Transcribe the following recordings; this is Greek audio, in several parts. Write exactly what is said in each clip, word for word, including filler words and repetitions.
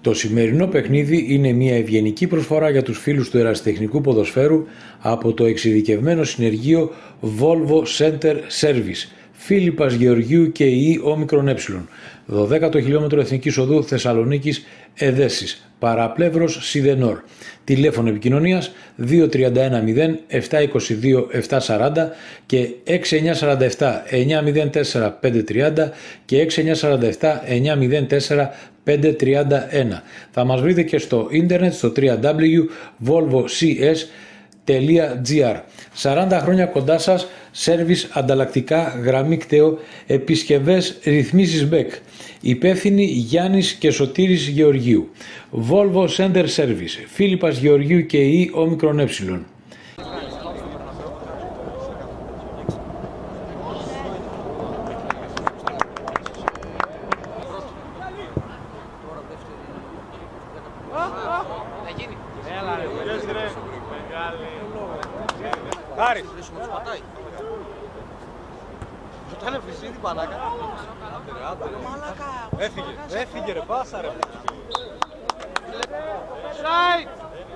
Το σημερινό παιχνίδι είναι μια ευγενική προσφορά για τους φίλους του ερασιτεχνικού ποδοσφαίρου από το εξειδικευμένο συνεργείο Volvo Center Service, Φίλιππας Γεωργίου και ΙΗ Όμικρον Ε, δωδέκατο χιλιόμετρο Εθνικής Οδού Θεσσαλονίκης Εδέσης, παραπλεύρος Σιδενόρ. Τηλέφωνο επικοινωνίας δύο τρία ένα μηδέν επτά είκοσι δύο επτά σαράντα και έξι εννιά τέσσερα επτά εννιά μηδέν τέσσερα πέντε τριάντα και έξι εννιά τέσσερα επτά εννιά μηδέν τέσσερα πέντε τριάντα ένα. Θα μας βρείτε και στο ίντερνετ στο double-u double-u double-u τελεία volvo c s τελεία g r. σαράντα χρόνια κοντά σας, σέρβις ανταλλακτικά, γραμμή κταίο, επισκευές, ρυθμίσεις μπέκ. Υπεύθυνοι Γιάννης και Σωτήρης Γεωργίου. Volvo Center Service, Φίλιππας Γεωργίου και ΙΗ Όμικρον Ε. Χάρη! Ήταν φυσίδι πανάκα. Έφυγε, έφυγε ρε, πάσα ρε. Σάιτ!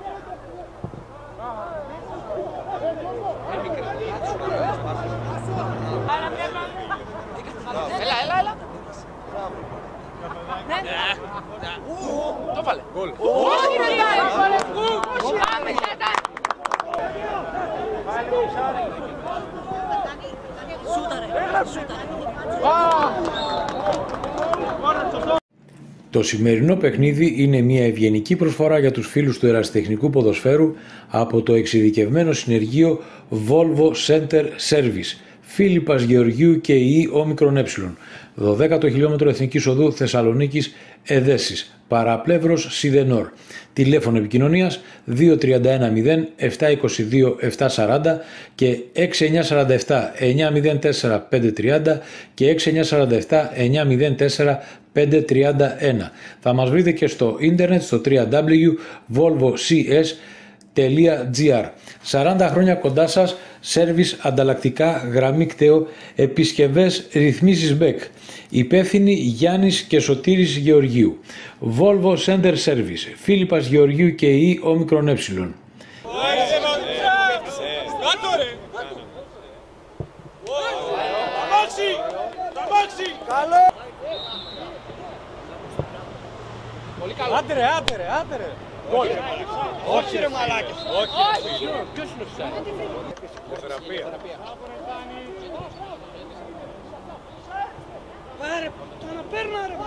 Έλα, έλα, έλα. Το βάλε. Γκολ. Όχι ρε πάλι. Πάμε, Σέτα. Το σημερινό παιχνίδι είναι μια ευγενική προσφορά για τους φίλους του ερασιτεχνικού ποδοσφαίρου από το εξειδικευμένο συνεργείο Volvo Center Service, Φίλιππας Γεωργίου και ΙΗ Όμικρον Ε, δωδέκατο χιλιόμετρο Εθνικής Οδού Θεσσαλονίκης Εδέσης, παραπλεύρος Σιδενόρ. Τηλέφωνο επικοινωνίας δύο τρία ένα μηδέν επτά είκοσι δύο επτά σαράντα και έξι εννιά τέσσερα επτά εννιά μηδέν τέσσερα πέντε τριάντα και έξι εννιά τέσσερα επτά εννιά μηδέν τέσσερα πέντε τριάντα ένα. Θα μας βρείτε και στο ίντερνετ στο double-u double-u double-u τελεία volvo c s τελεία g r. σαράντα χρόνια κοντά σας, σέρβις ανταλλακτικά, γραμμή κταίο, επισκευές, ρυθμίσεις μπέκ. Υπεύθυνοι Γιάννης και Σωτήρης Γεωργίου. Volvo Center Service, Φίλιππας Γεωργίου και ΙΗ Όμικρον Ε. Άντε ρε, άντε ρε, άντε ρε. Όχι ρε μαλάκες. Όχι. Ποιος είναι ο Σάιτ? Θεραπεία. Πάρε, το αναπέρνα ρε.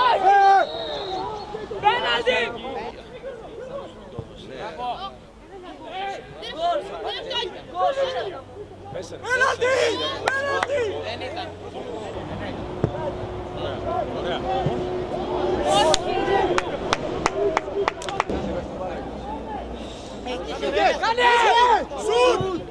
Πέναλτι! Πέναλτι! Πέναλτι! Δεν ήταν. Κάνε! Σουτ!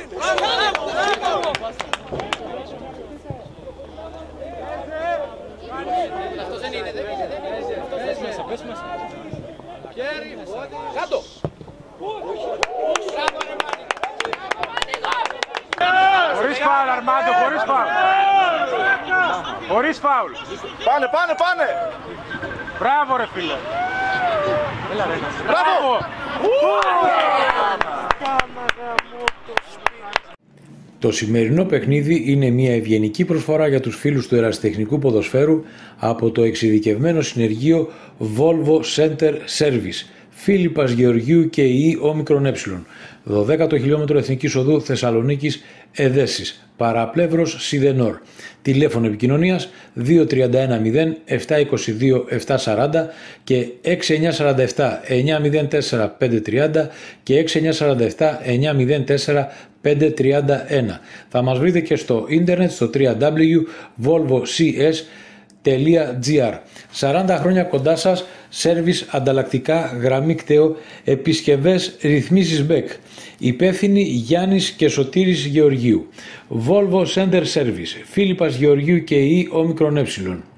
Αυτός δεν είναι, δεν είναι, δεν είναι. Πες μέσα, πες μέσα. Χέρι, πόδι. Κάτω! Χωρίς φάουλ, Αρμάντο, χωρίς φάουλ. Χωρίς φάουλ. Πάνε, πάνε, πάνε. Μπράβο ρε φίλε. Μπράβο. Το σημερινό παιχνίδι είναι μια ευγενική προσφορά για τους φίλους του ερασιτεχνικού ποδοσφαίρου από το εξειδικευμένο συνεργείο Volvo Center Service, Φίλιππας Γεωργίου και ΙΗ Όμικρον Ε, δωδέκατο χιλιόμετρο Εθνικής Οδού Θεσσαλονίκης Εδέσης, παραπλεύρος Σιδενόρ. Τηλέφωνο επικοινωνίας δύο τρία ένα μηδέν επτά είκοσι δύο επτά σαράντα και έξι εννιά τέσσερα επτά εννιά μηδέν τέσσερα πέντε τριάντα και έξι εννιά τέσσερα επτά εννιά μηδέν τέσσερα πέντε τριάντα ένα. Θα μας βρείτε και στο ίντερνετ στο double-u double-u double-u τελεία volvo c s τελεία g r. σαράντα χρόνια κοντά σας, σέρβις ανταλλακτικά, γραμμή κταίο, επισκευές, ρυθμίσεις μπέκ. Υπεύθυνοι Γιάννης και Σωτήρης Γεωργίου. Volvo Center Service, Φίλιππας Γεωργίου και ΙΗ Όμικρον Ε.